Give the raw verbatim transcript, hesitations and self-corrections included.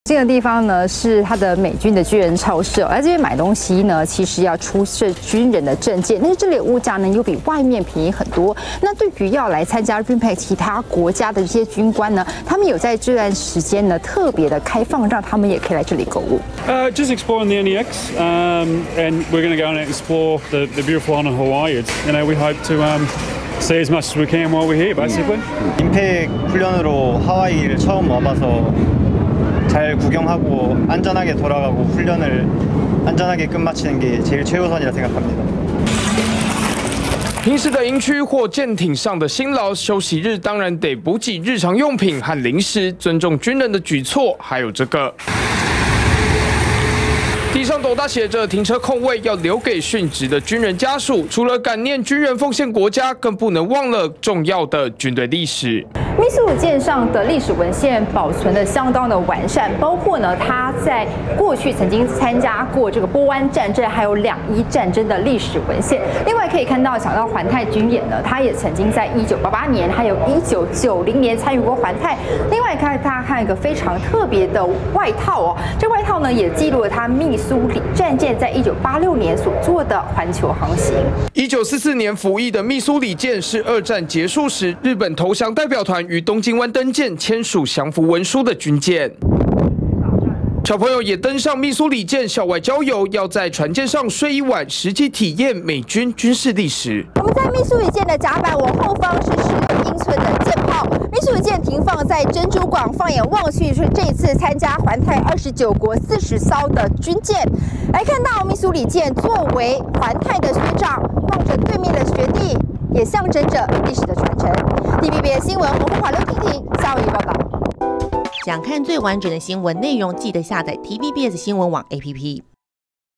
这个地方呢是它的美军的军人超市，来这边买东西呢，其实要出示军人的证件，但是这里的物价呢又比外面便宜很多。那对于要来参加 RIMPAC 其他国家的这些军官呢，他们有在这段时间呢特别的开放，让他们也可以来这里购物。 Uh, just exploring the N E X, um, and we're going to go and explore the, the beautiful island of Hawaii. It's, you know, we hope to um, see as much as we can while we're here, basically. 임팩 훈련으로 하와이를 처음 와봐서 잘 구경하고 안전하게 돌아가고 훈련을 안전하게 끝마치는 게 제일 최우선이라 생각합니다. 平时的营区或舰艇上的辛劳，休息日当然得补给日常用品和零食，尊重军人的举措。还有这个。 地上斗大写着停车空位要留给殉职的军人家属。除了感念军人奉献国家，更不能忘了重要的军队历史。 密苏里舰上的历史文献保存的相当的完善，包括呢，他在过去曾经参加过这个波湾战争，还有两伊战争的历史文献。另外可以看到，想到环太军演呢，他也曾经在一九八八年，还有一九九零年参与过环太。另外看大家看一个非常特别的外套哦，这外套呢也记录了他密苏里战舰在一九八六年所做的环球航行。 一九四四年服役的密苏里舰是二战结束时日本投降代表团于东京湾登舰签署降服文书的军舰。小朋友也登上密苏里舰校外郊游，要在船舰上睡一晚，实际体验美军军事历史。 我们在密苏里舰的甲板往后方是使用英村的舰炮。密苏里舰停放在珍珠港，放眼望去是这次参加环太二十九国四十艘的军舰。来看到密苏里舰作为环太的学长，望着对面的学弟，也象征着历史的传承。T V B S 新闻洪富华、刘婷婷下午报道。 想看最完整的新闻内容，记得下载 T V B S 新闻网 A P P。